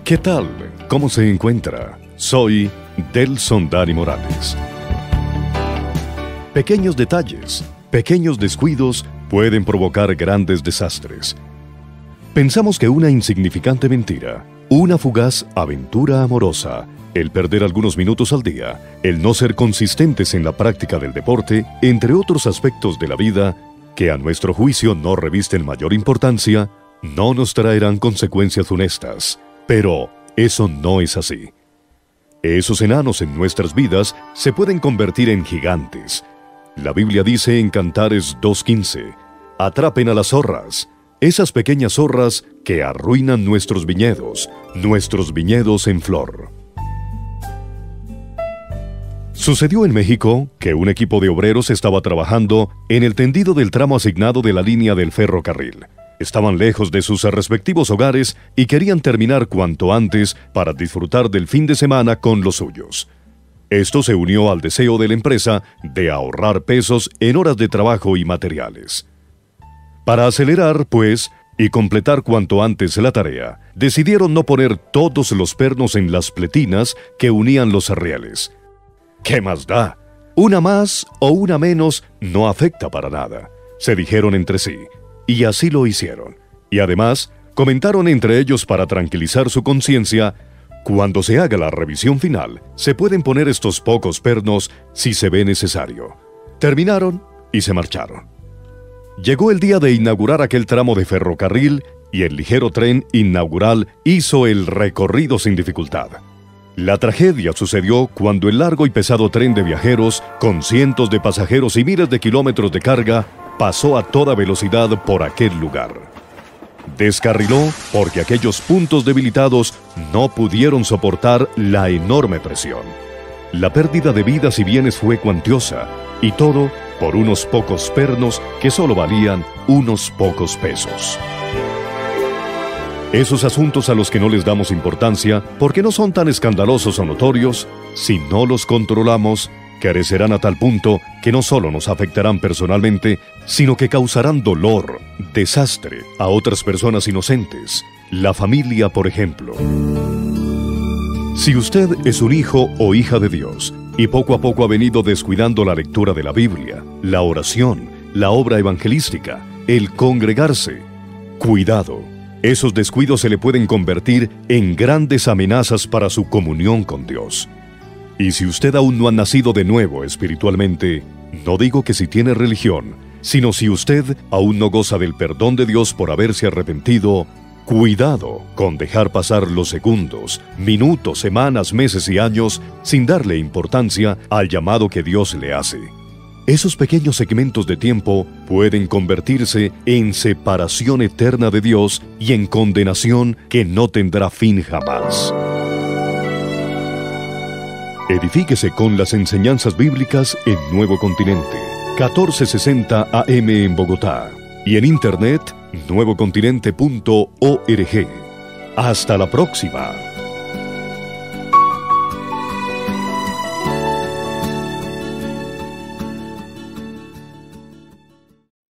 ¿Qué tal? ¿Cómo se encuentra? Soy Delson Dani Morales. Pequeños detalles, pequeños descuidos pueden provocar grandes desastres. Pensamos que una insignificante mentira, una fugaz aventura amorosa, el perder algunos minutos al día, el no ser consistentes en la práctica del deporte, entre otros aspectos de la vida, que a nuestro juicio no revisten mayor importancia, no nos traerán consecuencias funestas. Pero eso no es así. Esos enanos en nuestras vidas se pueden convertir en gigantes. La Biblia dice en Cantares 2:15, atrapen a las zorras, esas pequeñas zorras que arruinan nuestros viñedos en flor. Sucedió en México que un equipo de obreros estaba trabajando en el tendido del tramo asignado de la línea del ferrocarril. Estaban lejos de sus respectivos hogares y querían terminar cuanto antes para disfrutar del fin de semana con los suyos. Esto se unió al deseo de la empresa de ahorrar pesos en horas de trabajo y materiales. Para acelerar, pues, y completar cuanto antes la tarea, decidieron no poner todos los pernos en las pletinas que unían los rieles. ¿Qué más da? Una más o una menos no afecta para nada, se dijeron entre sí. Y así lo hicieron. Y además, comentaron entre ellos para tranquilizar su conciencia, cuando se haga la revisión final, se pueden poner estos pocos pernos si se ve necesario. Terminaron y se marcharon. Llegó el día de inaugurar aquel tramo de ferrocarril y el ligero tren inaugural hizo el recorrido sin dificultad. La tragedia sucedió cuando el largo y pesado tren de viajeros, con cientos de pasajeros y miles de kilómetros de carga, pasó a toda velocidad por aquel lugar. Descarriló porque aquellos puntos debilitados no pudieron soportar la enorme presión. La pérdida de vidas y bienes fue cuantiosa, y todo por unos pocos pernos que solo valían unos pocos pesos. Esos asuntos a los que no les damos importancia porque no son tan escandalosos o notorios, si no los controlamos, carecerán a tal punto que no solo nos afectarán personalmente, sino que causarán dolor, desastre a otras personas inocentes, la familia, por ejemplo. Si usted es un hijo o hija de Dios y poco a poco ha venido descuidando la lectura de la Biblia, la oración, la obra evangelística, el congregarse, cuidado, esos descuidos se le pueden convertir en grandes amenazas para su comunión con Dios. Y si usted aún no ha nacido de nuevo espiritualmente, no digo que si tiene religión, sino si usted aún no goza del perdón de Dios por haberse arrepentido, cuidado con dejar pasar los segundos, minutos, semanas, meses y años sin darle importancia al llamado que Dios le hace. Esos pequeños segmentos de tiempo pueden convertirse en separación eterna de Dios y en condenación que no tendrá fin jamás. Edifíquese con las enseñanzas bíblicas en Nuevo Continente, 1460 AM en Bogotá, y en internet nuevocontinente.org. Hasta la próxima.